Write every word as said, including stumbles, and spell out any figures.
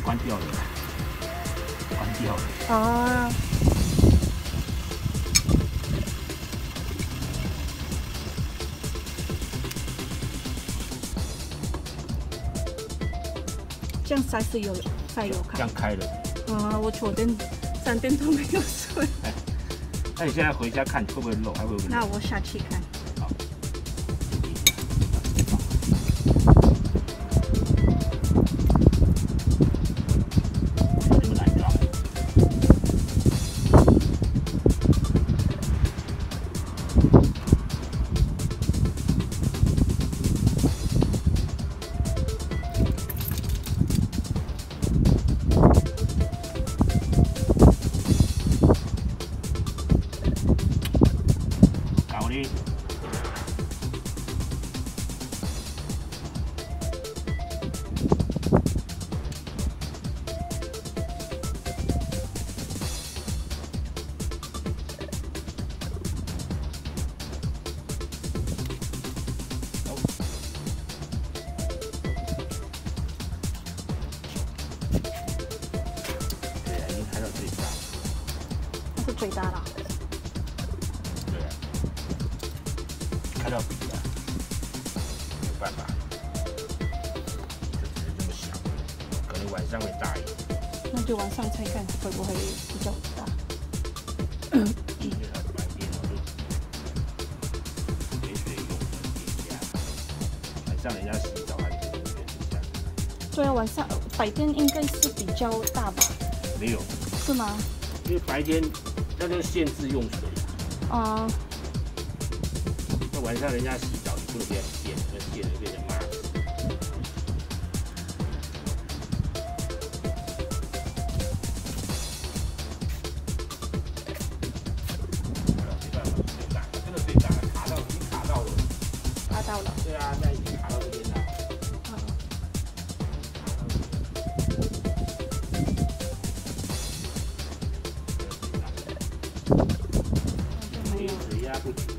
关掉了，关掉了。 哦。这样塞是有塞有开。 这样开了。 啊，我昨天三天都没有睡。 哎，那你现在回家看会不会漏？还会不会？ 那我下去看。 最大了。 对啊，开到底了，没有办法，就只是这么小，可能晚上会大一点。 那就晚上才看会不会比较大。 因为它白天哦就没水用，点加，晚上人家洗澡还是有点这样。 对啊，晚上白天应该是比较大吧？ 没有。 是吗？ 因为白天。 那就是限制用水啊！那晚上人家洗澡，你不能给他限，那限就变成骂死。没办法，最大，真的最大，卡到已经卡到了。 卡到了。 对啊，那已经卡到这边了。水压不足。